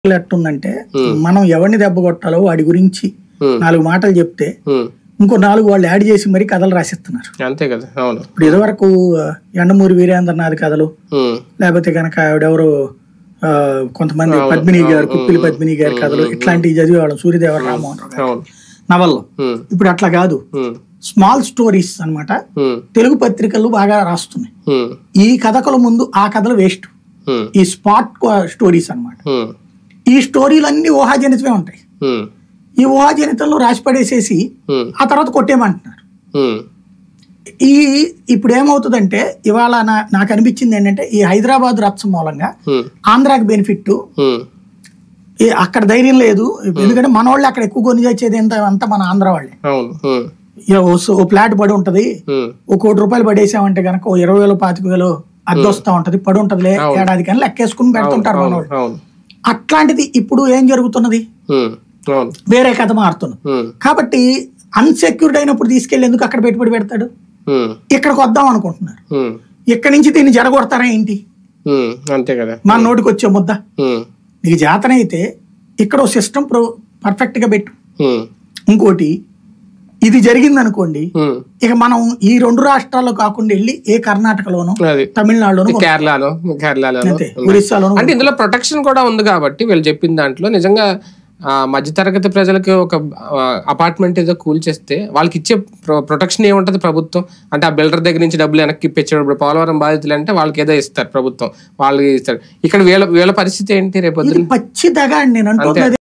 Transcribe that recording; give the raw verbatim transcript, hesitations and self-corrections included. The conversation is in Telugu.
ఎట్టుందంటే మనం ఎవరిని దెబ్బ కొట్టాలో వాడి గురించి నాలుగు మాటలు చెప్తే ఇంకో నాలుగు వాళ్ళు యాడ్ చేసి మరి కథలు రాసిస్తున్నారు. అంతే కదా. అవును. ఇప్పుడు ఇదివరకు ఎండమూరి వీరేంద్రనాథ్ కథలు, లేకపోతే కనుక ఆవిడెవరు కొంతమంది పద్మిని గారు, కుప్పిలి పద్మిని గారి కథలు, ఇట్లాంటివి చదివేవాళ్ళం. సూర్యదేవర రామోహన్ రావు నవల్లో. ఇప్పుడు అట్లా కాదు, స్మాల్ స్టోరీస్ అన్నమాట. తెలుగు పత్రికలు బాగా రాస్తున్నాయి. ఈ కథకుల ముందు ఆ కథలు వేస్ట్. ఈ స్పాట్ స్టోరీస్ అన్నమాట. ఈ స్టోరీలన్నీ ఊహాజనితమే ఉంటాయి. ఈ ఊహాజనితంలో రాసి పడేసేసి ఆ తర్వాత కొట్టేయమంటున్నారు. ఈ ఇప్పుడు ఏమవుతుందంటే ఇవాళ నాకు అనిపించింది ఏంటంటే ఈ హైదరాబాద్ రచ్చ మూలంగా ఆంధ్రాకి బెనిఫిట్. అక్కడ ధైర్యం లేదు, ఎందుకంటే మన వాళ్ళు అక్కడ ఎక్కువ కొని తెచ్చేది ఎంత అంతా మన ఆంధ్ర వాళ్ళే. ఓ ఫ్లాట్ పడి ఉంటది, ఓ కోటి రూపాయలు పడేసామంటే కనుక ఓ ఇరవై వేలు పాతిక వేలు అద్దె వస్తా ఉంటది, పడి ఉంటదిలే ఏడాది కానీ లెక్కేసుకుని పెడుతుంటారు మన వాళ్ళు. అట్లాంటిది ఇప్పుడు ఏం జరుగుతున్నది, వేరే కథ మారుతున్నది. కాబట్టి అన్సెక్యూర్డ్ అయినప్పుడు తీసుకెళ్లి ఎందుకు అక్కడ పెట్టుబడి పెడతాడు? ఇక్కడికి వద్దాం అనుకుంటున్నారు. ఇక్కడి నుంచి దీన్ని జరగొడతారా ఏంటి? అంతే కదా. మన నోటికి వచ్చే ముద్ద నీకు జాతనైతే ఇక్కడ సిస్టమ్ పర్ఫెక్ట్ గా పెట్టు. ఇంకోటి, ఇది జరిగింది అనుకోండి, ఇక మనం ఈ రెండు రాష్ట్రాల్లో కాకుండా వెళ్ళి ఏ కర్ణాటకలోనూ, తమిళనాడులోను, కేరళలో కేరళలో ఒరిస్సాలోను. అంటే ఇందులో ప్రొటెక్షన్ కూడా ఉంది కాబట్టి వీళ్ళు చెప్పిన దాంట్లో నిజంగా మధ్యతరగతి ప్రజలకి ఒక అపార్ట్మెంట్ ఏదో కూల్చేస్తే వాళ్ళకి ఇచ్చే ప్రొటెక్షన్ ఏముంటది ప్రభుత్వం? అంటే ఆ బిల్డర్ దగ్గర నుంచి డబ్బులు వెనక్కి ఇప్పించాడు. ఇప్పుడు పోలవరం బాధితులు అంటే వాళ్ళకి ఏదో ఇస్తారు ప్రభుత్వం, వాళ్ళకి ఇస్తారు. ఇక్కడ వీళ్ళ వీళ్ళ పరిస్థితి ఏంటి రేపు? పచ్చి దగా అండి నేను అంటున్నది.